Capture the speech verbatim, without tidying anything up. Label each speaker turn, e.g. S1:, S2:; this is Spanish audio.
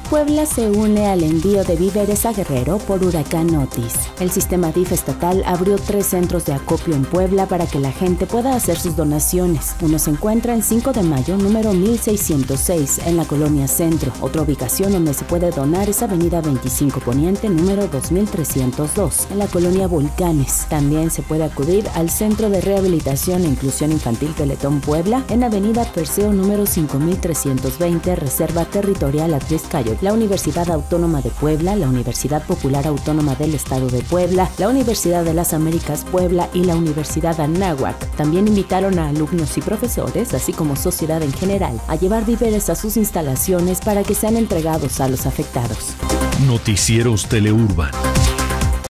S1: Puebla se une al envío de víveres a Guerrero por huracán Otis. El sistema D I F estatal abrió tres centros de acopio en Puebla para que la gente pueda hacer sus donaciones. Uno se encuentra en cinco de mayo, número mil seiscientos seis, en la colonia Centro. Otra ubicación donde se puede donar es avenida veinticinco Poniente, número dos mil trescientos dos, en la colonia Volcanes. También se puede acudir al Centro de Rehabilitación e Inclusión Infantil Teletón Puebla, en avenida Perseo, número cinco mil trescientos veinte, Reserva Territorial Atliscayo. La Universidad Autónoma de Puebla, la Universidad Popular Autónoma del Estado de Puebla, la Universidad de las Américas Puebla y la Universidad Anáhuac. También invitaron a alumnos y profesores, así como sociedad en general, a llevar víveres a sus instalaciones para que sean entregados a los afectados.
S2: Noticieros Teleurban.